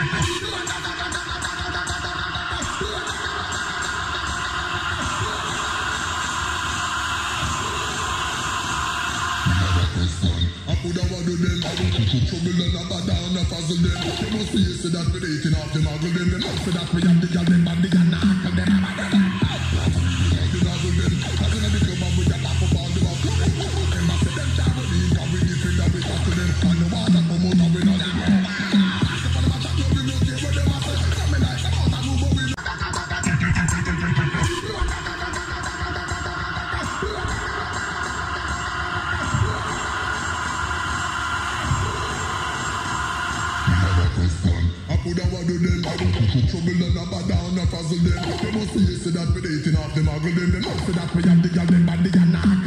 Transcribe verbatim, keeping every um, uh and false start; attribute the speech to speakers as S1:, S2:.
S1: I put a word with them, I don't put trouble and I bad down and puzzle them. They must see you say that we're eating off them, muggle them. They must say that we have the girl, them body and knuckle them. I bad them. The nozzle them, I don't know the club and we got laugh up all the back. Them I say them can't believe that we defend that we talk to them. And the water come out and we not them. Step on the match and love we no care what them I say. Come in like them out and move but we not. I put a word with them, I don't put trouble and I bad down and puzzle them. They must see you say that we're eating off them, muggle them. They must say that we have the girl, them body and knuckle.